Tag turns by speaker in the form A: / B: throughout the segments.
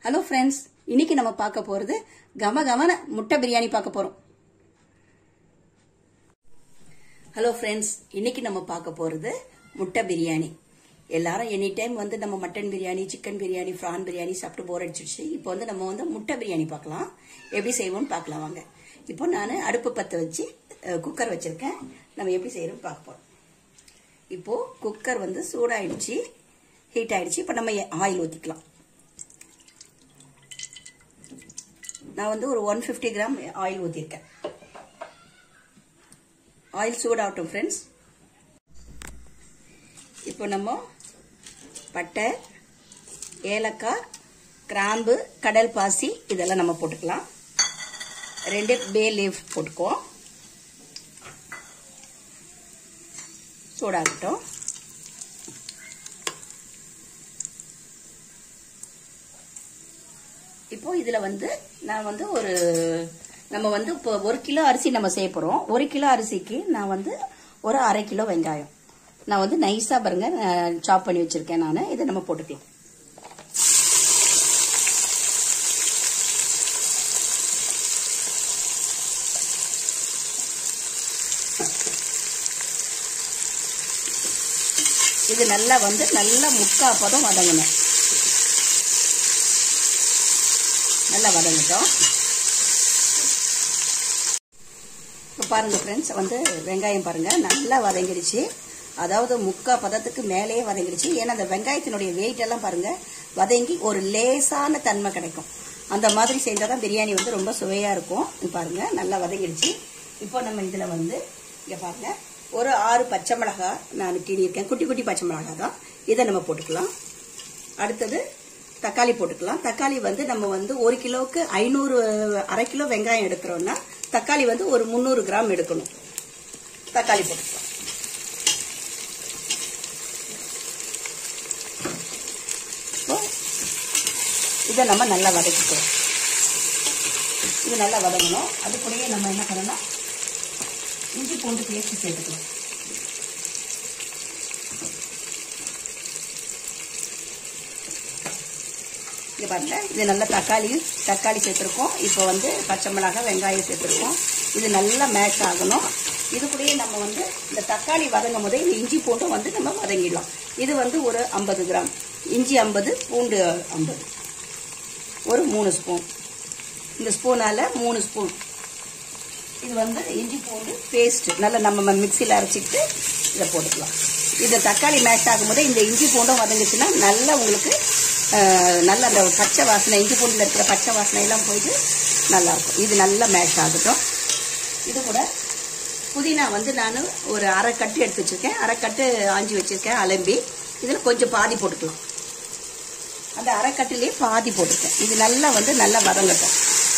A: Hello friends, இன்னைக்கு நம்ம பார்க்க போறது கமகமன முட்டை பிரியாணி பார்க்க போறோம். ஹலோ ஃப்ரெண்ட்ஸ், இன்னைக்கு நம்ம பார்க்க போறது முட்டை பிரியாணி. எல்லாரும் எனி டைம் வந்து நம்ம mutton biryani, chicken biryani, prawn biryani சாப்பிட்டு போர் அடிச்சிடுச்சு. இப்போ வந்து நம்ம வந்து முட்டை பிரியாணி பார்க்கலாம். எப்படி செய்வோம்னு பார்க்கலாம் வாங்க. இப்போ நான் அடுப்பு பற்ற வச்சு குக்கர் வச்சிருக்கேன். நம்ம எப்படி செய்யறோம் பார்க்க போறோம். இப்போ குக்கர் வந்து சூடாயிடுச்சு, ஹீட் ஆயிடுச்சு. இப்போ நம்ம ஆயில் ஊற்றிக்கலாம். நான் வந்து ஒரு 150 கிராம் ஆயில் ஊற்றிருக்கேன். ஆயில் சூடாகட்டும் ஃப்ரெண்ட்ஸ். இப்போ நம்ம பட்டை, ஏலக்காய், கிராம்பு, கடல் பாசி இதெல்லாம் நம்ம போட்டுக்கலாம். 2 பே லீஃப் போட்டுக்குவோம். சூடாகட்டும். இப்போ இதுல வந்து நான் வந்து நம்ம வந்து இப்போ 1 கிலோ அரிசி நம்ம செய்ய போறோம். 1 கிலோ அரிசிக்கு நான் வந்து ஒரு 1/2 கிலோ வெங்காயம் நான் வந்து நைஸா பாருங்க சாப் பண்ணி வச்சிருக்கேன். நான் இதை நம்ம போட்டுக்கலாம். இது நல்லா வந்து நல்லா முக்கா பதம் வதங்கணும். நல்லா வதங்கிட்டோம். இப்போ பாருங்க ஃப்ரெண்ட்ஸ், வந்து வெங்காயம் பாருங்க நல்லா வதங்கிடுச்சு. அதாவது முக்கா பதத்துக்கு மேலேயே வதங்கிடுச்சு. ஏன்னா அந்த வெங்காயத்தினுடைய வெயிட் எல்லாம் பாருங்க வதங்கி ஒரு லேசான தன்மை கிடைக்கும். அந்த மாதிரி செஞ்சாதான் பிரியாணி வந்து ரொம்ப சுவையா இருக்கும். பாருங்க நல்லா வதங்கிடுச்சு. இப்போ நம்ம இதுல வந்து இங்க பாருங்க ஒரு 6 பச்சை மிளகாய் நான் கிண்டியிருக்கேன். குட்டி குட்டி பச்சை மிளகாய் தான். இதை நம்ம போட்டுக்கலாம். அடுத்தது தக்காளி போட்டுக்கலாம். தக்காளி வந்து நம்ம வந்து 1 கிலோவுக்கு 1/2 கிலோ வெங்காயம் எடுக்கிறோம்னா தக்காளி வந்து ஒரு 300 கிராம் எடுக்கணும். தக்காளி போட்டுக்கலாம். இப்போ இதை நம்ம நல்லா வதக்கிக்கிறோம். இது நல்லா வதங்கணும். அது கூடயே நம்ம என்ன பண்ணணும், இஞ்சி பூண்டு பேஸ்ட் சேர்த்துக்கலாம். இங்க பாருங்க, இது நல்லா தக்காளி சேர்த்துருக்கோம். இப்போ வந்து பச்சை மிளகாய், வெங்காயம் சேர்த்துருக்கோம். இது நல்லா மேஷ் ஆகணும். இது கூடயே நம்ம வந்து இந்த தக்காளி வதங்கும் போதே இந்த இஞ்சி பூண்டும் வந்து நம்ம வதங்கிடலாம். இது வந்து ஒரு 50 கிராம் இஞ்சி, 50 பூண்டு 50, ஒரு 3 ஸ்பூன். இந்த ஸ்பூனால 3 ஸ்பூன். இது வந்து இஞ்சி பூண்டு பேஸ்ட் நல்லா நம்ம மிக்சியில் அரைச்சிட்டு இதை போட்டுக்கலாம். இந்த தக்காளி மேஷ் ஆகும் போதே இந்த இஞ்சி பூண்டும் வதங்குச்சுன்னா நல்லா உங்களுக்கு நல்ல அந்த பச்சை வாசனை, இஞ்சி பூண்டில் இருக்கிற பச்சை வாசனை எல்லாம் போயிட்டு நல்லா இருக்கும். இது நல்லா மேஷ் ஆகட்டும். இது கூட புதினா வந்து நான் ஒரு 1/2 கட்டு எடுத்து வச்சிருக்கேன். 1/2 கட்டு ஆஞ்சி வச்சிருக்கேன் அலம்பி. இதில் கொஞ்சம் பாதி போட்டுக்கலாம். அந்த 1/2 கட்டுலேயே பாதி போட்டுருக்கேன். இது நல்லா வந்து நல்லா வதங்கட்டும்.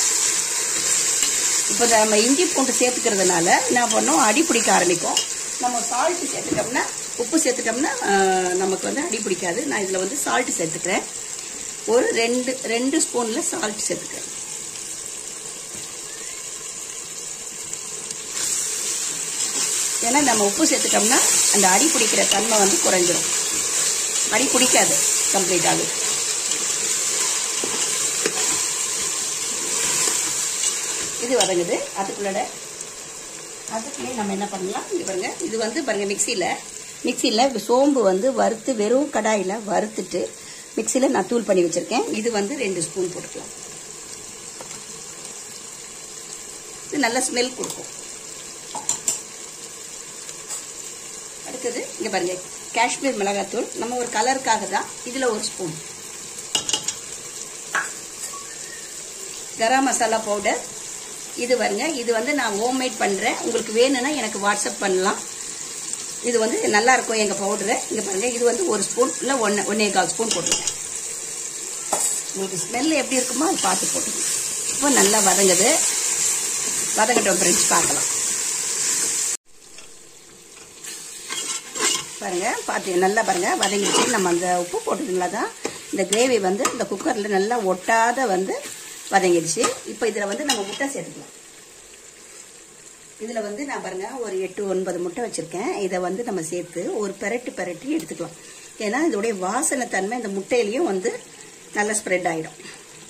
A: இப்போ நம்ம இஞ்சி பூண்டு சேர்த்துக்கிறதுனால என்ன பண்ணோம், அடி பிடிக்க ஆரம்பிக்கும். நம்ம சால்ட் சேர்த்துட்டோம்னா, உப்பு சேர்த்துட்டோம்னா நமக்கு வந்து அடி பிடிக்காது. நான் இதில் வந்து சால்ட் சேர்த்துக்கிறேன். ஒரு 2 ஸ்பூன்ல சால்ட் சேர்த்துக்கிறேன். ஏன்னா நம்ம உப்பு சேர்த்துட்டோம்னா அந்த அடி பிடிக்கிற தன்மை வந்து குறைஞ்சிடும். அடி பிடிக்காது கம்ப்ளீட்டாக. இது வதங்குது. அதுக்குள்ளே நம்ம என்ன பண்ணலாம், இது பாருங்க, இது வந்து பாருங்க மிக்சியில் சோம்பு வந்து வறுத்து வெறும் கடாயில் வறுத்துட்டு மிக்சியில் நான் தூள் பண்ணி வச்சிருக்கேன். இது வந்து 2 ஸ்பூன் போட்டுக்கலாம். இது நல்ல ஸ்மெல் கொடுக்கும். அடுத்தது இங்கே பாருங்க, காஷ்மீர் மிளகாத்தூள் நம்ம ஒரு கலருக்காக தான். இதில் 1 ஸ்பூன். கரம் மசாலா பவுடர் இது பாருங்க, இது வந்து நான் ஹோம்மேட் பண்ணுறேன். உங்களுக்கு வேணும்னா எனக்கு வாட்ஸ்அப் பண்ணலாம். இது வந்து நல்லா இருக்கும் எங்கள் பவுடரு. இங்கே பாருங்க, இது வந்து 1 ஸ்பூன் இல்லை 1.25 ஸ்பூன் போட்டுருக்கேன். உங்களுக்கு ஸ்மெல் எப்படி இருக்குமோ அது பார்த்து போட்டுக்கணும். இப்போ நல்லா வதங்குது. வதங்கட்டும் ஃப்ரெண்ட்ஸ், பார்க்கலாம். பாருங்க, பார்த்து நல்லா பாருங்க வதங்கிடுச்சு. நம்ம அந்த உப்பு போட்டதுனால தான் இந்த கிரேவி வந்து இந்த குக்கரில் நல்லா ஒட்டாத வந்து வதங்கிடுச்சு. இப்போ இதில் வந்து நம்ம முட்டை சேர்த்துக்கலாம். இதில் வந்து நான் பாருங்க ஒரு 8-9 முட்டை வச்சிருக்கேன். இதை வந்து நம்ம சேர்த்து ஒரு பெரட்டி எடுத்துக்கலாம். ஏன்னா இதோடைய வாசனை தன்மை இந்த முட்டையிலையும் வந்து நல்லா ஸ்ப்ரெட் ஆகிடும்.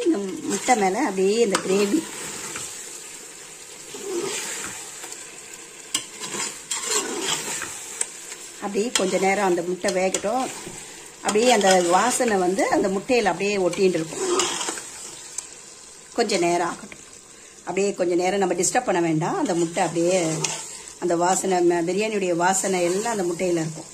A: இந்த முட்டை மேலே அப்படியே இந்த கிரேவி அப்படியே கொஞ்ச நேரம் அந்த முட்டை வேகட்டும். அப்படியே அந்த வாசனை வந்து அந்த முட்டையில் அப்படியே ஒட்டின்னு இருக்கும். கொஞ்சம் நேரம் ஆகட்டும். அப்படியே கொஞ்சம் நேரம் நம்ம டிஸ்டர்ப் பண்ண வேண்டாம். அந்த முட்டை அப்படியே அந்த வாசனை, பிரியாணியுடைய வாசனை எல்லாம் அந்த முட்டையில் இருக்கும்.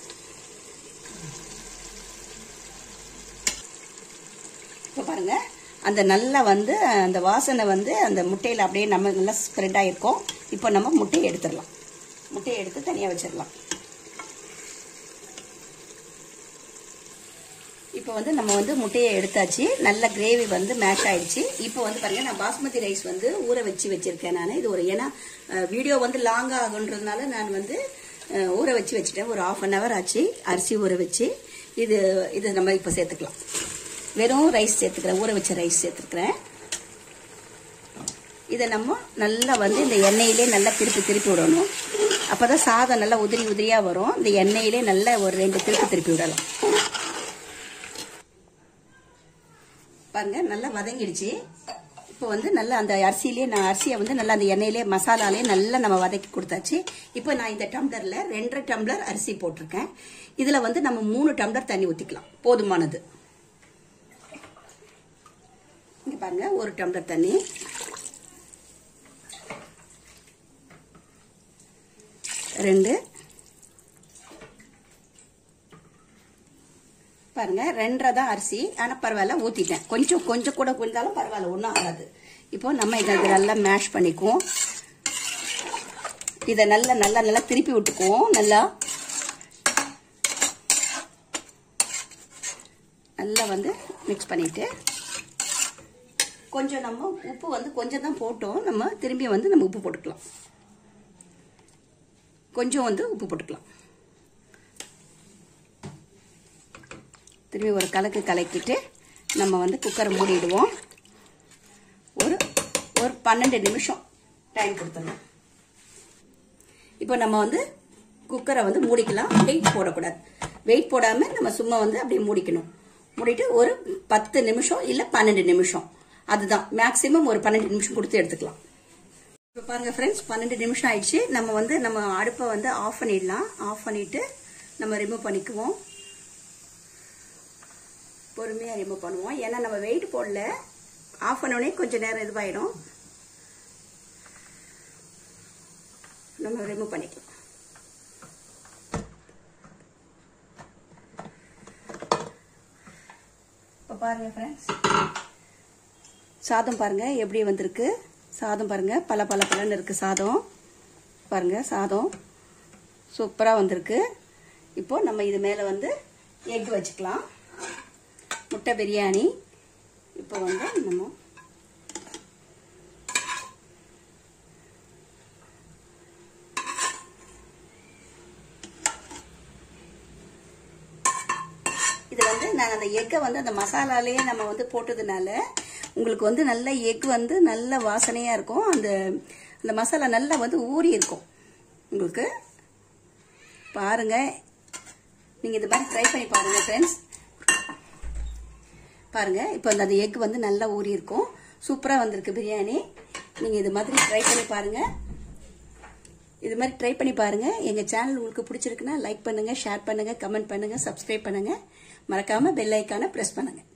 A: இப்போ பாருங்க, அந்த நல்லா வந்து அந்த வாசனை வந்து அந்த முட்டையில் அப்படியே நம்ம நல்லா ஸ்ப்ரெட் ஆகிருக்கும். இப்போ நம்ம முட்டையை எடுத்துடலாம். முட்டையை எடுத்து தனியாக வச்சிடலாம். இப்போ வந்து நம்ம வந்து முட்டையை எடுத்தாச்சு. நல்ல கிரேவி வந்து மேஷ் ஆயிடுச்சு. இப்போ வந்து பாருங்க, நான் பாஸ்மதி ரைஸ் வந்து ஊற வச்சிருக்கேன். நான் இது ஒரு, ஏன்னா வீடியோ வந்து லாங் ஆகுன்றதுனால நான் வந்து ஊற வச்சுட்டேன். ஒரு 1/2 hour ஆச்சு அரிசி ஊற வச்சு. இது நம்ம இப்போ சேர்த்துக்கலாம். வெறும் ரைஸ் சேர்த்துக்கிறேன், ஊற வச்ச ரைஸ் சேர்த்துக்கிறேன். இதை நம்ம நல்லா வந்து இந்த எண்ணெயிலே நல்லா திருப்பி விடணும். அப்போதான் சாதம் நல்லா உதிரியா வரும். இந்த எண்ணெயிலே நல்லா ஒரு 2 திருப்பி விடலாம். பாருங்க, நல்லா வதங்கிடுச்சு. இப்போ வந்து நல்லா அந்த அரிசியை வந்து நல்லா அந்த எண்ணெயிலே மசாலாலே நல்லா நம்ம வதக்கி கொடுத்தாச்சு. இப்போ நான் இந்த டம்ளர்ல 2.5 டம்ளர் அரிசி போட்டிருக்கேன். இதுல வந்து நம்ம 3 டம்ளர் தண்ணி ஊத்திக்கலாம், போதுமானது. இங்க பாருங்க, 1 டம்ளர் தண்ணி, 2 பாருங்க, 2.5 தான் அரிசி. ஆனா பரவாயில்ல, ஊத்திட்டேன். கொஞ்சம் கூட இருந்தாலும் பரவாயில்ல, ஒன்றும் ஆகாது. இப்போ நம்ம இதை நல்லா மேஷ் பண்ணிக்குவோம். இதை நல்லா திருப்பி விட்டுக்குவோம். நல்லா வந்து மிக்ஸ் பண்ணிட்டு, கொஞ்சம் நம்ம உப்பு வந்து கொஞ்சம் தான் போட்டோம். நம்ம திரும்பி வந்து நம்ம உப்பு போட்டுக்கலாம். கொஞ்சம் வந்து உப்பு போட்டுக்கலாம். திரும்பி ஒரு கலக்கிட்டு நம்ம வந்து குக்கரை மூடிடுவோம். ஒரு 12 நிமிஷம் டைம் கொடுத்துடலாம். இப்போ நம்ம வந்து குக்கரை வந்து மூடிக்கலாம். வெயிட் போடக்கூடாது. வெயிட் போடாம நம்ம சும்மா வந்து அப்படியே மூடிக்கணும். மூடிட்டு ஒரு 10 நிமிஷம் இல்ல 12 நிமிஷம், அதுதான் மேக்சிமம். ஒரு 12 நிமிஷம் கொடுத்து எடுத்துக்கலாம். இப்போ பாருங்க ஃப்ரெண்ட்ஸ், 12 நிமிஷம் ஆயிடுச்சு. நம்ம அடுப்பை வந்து ஆஃப் பண்ணிடலாம். ஆஃப் பண்ணிட்டு நம்ம ரிமூவ் பண்ணிக்குவோம். பொறுமையா ரிமூவ் பண்ணுவோம். ஏன்னா நம்ம வெயிட் போடல. ஆஃப் பண்ணோடனே கொஞ்சம் நேரம் இதுவாயிடும். நம்ம ரிமூவ் பண்ணிக்கலாம். இப்போ பாருங்க ஃப்ரெண்ட்ஸ், சாதம் பாருங்க எப்படி வந்திருக்கு. சாதம் பாருங்க, பலன்னு இருக்கு சாதம். பாருங்க, சாதம் சூப்பரா வந்திருக்கு. இப்போ நம்ம இது மேல வந்து எக் வச்சுக்கலாம். முட்டை பிரியாணி. இப்போ வந்து நம்ம இது வந்து நான் அந்த எக்கை வந்து அந்த மசாலாலேயே நம்ம வந்து போட்டதுனால உங்களுக்கு வந்து நல்ல எக் வந்து நல்ல வாசனையா இருக்கும். அந்த மசாலா நல்லா வந்து ஊறி இருக்கும் உங்களுக்கு. பாருங்க, நீங்க இது மாதிரி ட்ரை பண்ணி பாருங்க ஃப்ரெண்ட்ஸ். பாருங்க, இப்போ அந்த எக் வந்து நல்லா ஊறி இருக்கும். சூப்பரா வந்திருக்கு பிரியாணி. நீங்க இது மாதிரி ட்ரை பண்ணி பாருங்க. இது மாதிரி ட்ரை பண்ணி பாருங்க. எங்க சேனல் உங்களுக்கு பிடிச்சிருக்குன்னா லைக் பண்ணுங்க, ஷேர் பண்ணுங்க, கமெண்ட் பண்ணுங்க, சப்ஸ்கிரைப் பண்ணுங்க. மறக்காம பெல் ஐகானை பிரஸ் பண்ணுங்க.